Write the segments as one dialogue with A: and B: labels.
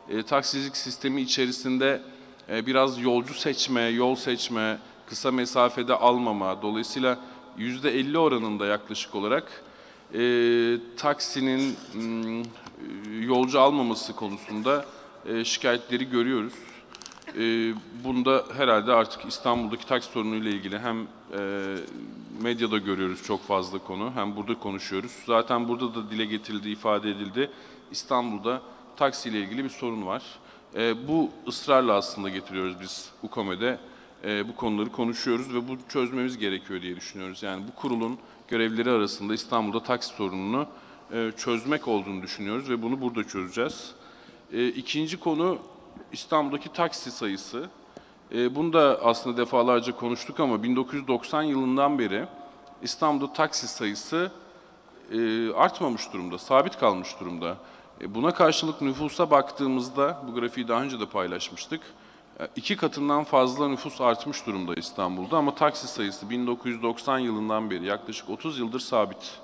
A: taksicilik sistemi içerisinde biraz yolcu seçme, yol seçme, kısa mesafede almama, dolayısıyla %50 oranında yaklaşık olarak taksinin yolcu almaması konusunda şikayetleri görüyoruz. Bunda herhalde artık İstanbul'daki taksi sorunuyla ilgili hem medyada görüyoruz çok fazla konu, hem burada konuşuyoruz. Zaten burada da dile getirildi, ifade edildi. İstanbul'da taksiyle ilgili bir sorun var. Bu ısrarla aslında getiriyoruz biz UKOME'de. Bu konuları konuşuyoruz ve bu çözmemiz gerekiyor diye düşünüyoruz. Yani bu kurulun görevleri arasında İstanbul'da taksi sorununu çözmek olduğunu düşünüyoruz ve bunu burada çözeceğiz. İkinci konu İstanbul'daki taksi sayısı. Bunu da aslında defalarca konuştuk ama 1990 yılından beri İstanbul'da taksi sayısı artmamış durumda, sabit kalmış durumda. Buna karşılık nüfusa baktığımızda, bu grafiği daha önce de paylaşmıştık, 2 katından fazla nüfus artmış durumda İstanbul'da ama taksi sayısı 1990 yılından beri yaklaşık 30 yıldır sabit.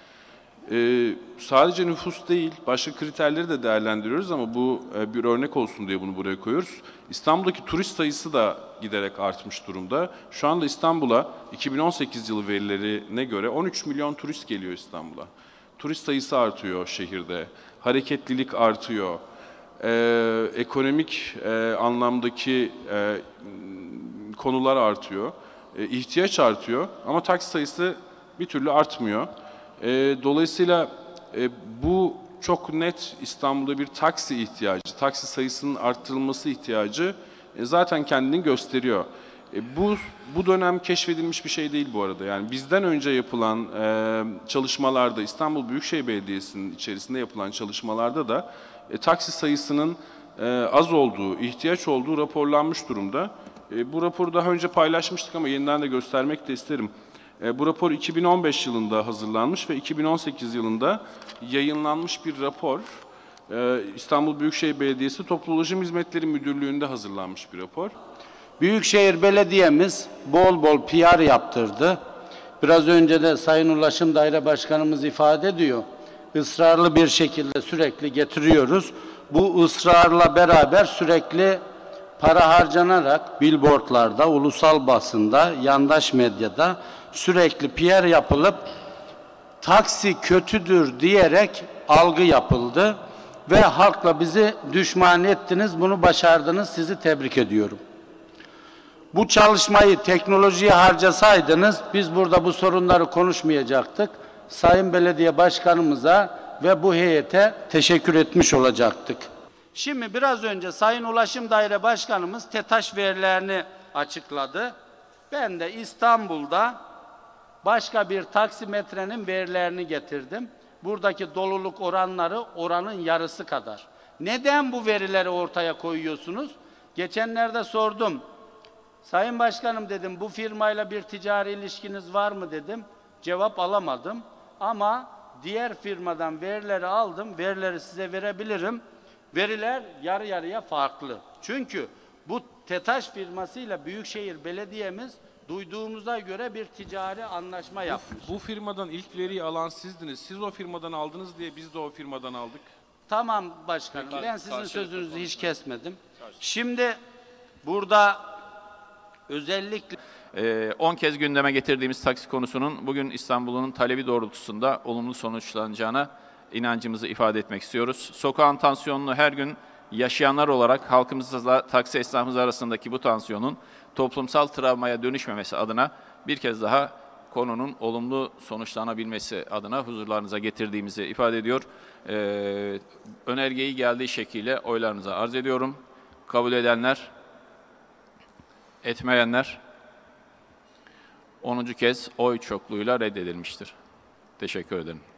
A: Sadece nüfus değil, başka kriterleri de değerlendiriyoruz ama bu bir örnek olsun diye bunu buraya koyuyoruz. İstanbul'daki turist sayısı da giderek artmış durumda. Şu anda İstanbul'a 2018 yılı verilerine göre 13 milyon turist geliyor İstanbul'a. Turist sayısı artıyor şehirde, hareketlilik artıyor, ekonomik anlamdaki konular artıyor, ihtiyaç artıyor ama taksi sayısı bir türlü artmıyor. Dolayısıyla bu çok net İstanbul'da bir taksi ihtiyacı, taksi sayısının arttırılması ihtiyacı zaten kendini gösteriyor. Bu dönem keşfedilmiş bir şey değil bu arada. Yani bizden önce yapılan çalışmalarda, İstanbul Büyükşehir Belediyesi'nin içerisinde yapılan çalışmalarda da taksi sayısının az olduğu, ihtiyaç olduğu raporlanmış durumda. Bu raporu daha önce paylaşmıştık ama yeniden de göstermek de isterim. Bu rapor 2015 yılında hazırlanmış ve 2018 yılında yayınlanmış bir rapor. İstanbul Büyükşehir Belediyesi Toplu Ulaşım Hizmetleri Müdürlüğü'nde hazırlanmış bir rapor.
B: Büyükşehir Belediye'miz bol bol PR yaptırdı. Biraz önce de Sayın Ulaşım Daire Başkanımız ifade ediyor. Israrlı bir şekilde sürekli getiriyoruz. Bu ısrarla beraber sürekli para harcanarak billboardlarda, ulusal basında, yandaş medyada sürekli PR yapılıp taksi kötüdür diyerek algı yapıldı ve halkla bizi düşman ettiniz, bunu başardınız, sizi tebrik ediyorum. Bu çalışmayı teknolojiye harcasaydınız biz burada bu sorunları konuşmayacaktık. Sayın Belediye Başkanımıza ve bu heyete teşekkür etmiş olacaktık. Şimdi biraz önce Sayın Ulaşım Daire Başkanımız TETAŞ verilerini açıkladı. Ben de İstanbul'da başka bir taksimetrenin verilerini getirdim. Buradaki doluluk oranları oranın yarısı kadar. Neden bu verileri ortaya koyuyorsunuz? Geçenlerde sordum. Sayın Başkanım dedim, bu firmayla bir ticari ilişkiniz var mı dedim. Cevap alamadım. Ama diğer firmadan verileri aldım. Verileri size verebilirim. Veriler yarı yarıya farklı. Çünkü bu TETAŞ firmasıyla Büyükşehir Belediye'miz duyduğumuza göre bir ticari anlaşma yapmış.
A: Bu firmadan ilk veriyi alan sizdiniz. Siz o firmadan aldınız diye biz de o firmadan aldık.
B: Tamam başkanım. Ben sizin sözünüzü hiç kesmedim. Şimdi burada özellikle
C: 10 kez gündeme getirdiğimiz taksi konusunun bugün İstanbul'un talebi doğrultusunda olumlu sonuçlanacağına inancımızı ifade etmek istiyoruz. Sokağın tansiyonunu her gün yaşayanlar olarak halkımızla taksi esnafımız arasındaki bu tansiyonun toplumsal travmaya dönüşmemesi adına bir kez daha konunun olumlu sonuçlanabilmesi adına huzurlarınıza getirdiğimizi ifade ediyor. Önergeyi geldiği şekliyle oylarınıza arz ediyorum. Kabul edenler, etmeyenler 10. kez oy çokluğuyla reddedilmiştir. Teşekkür ederim.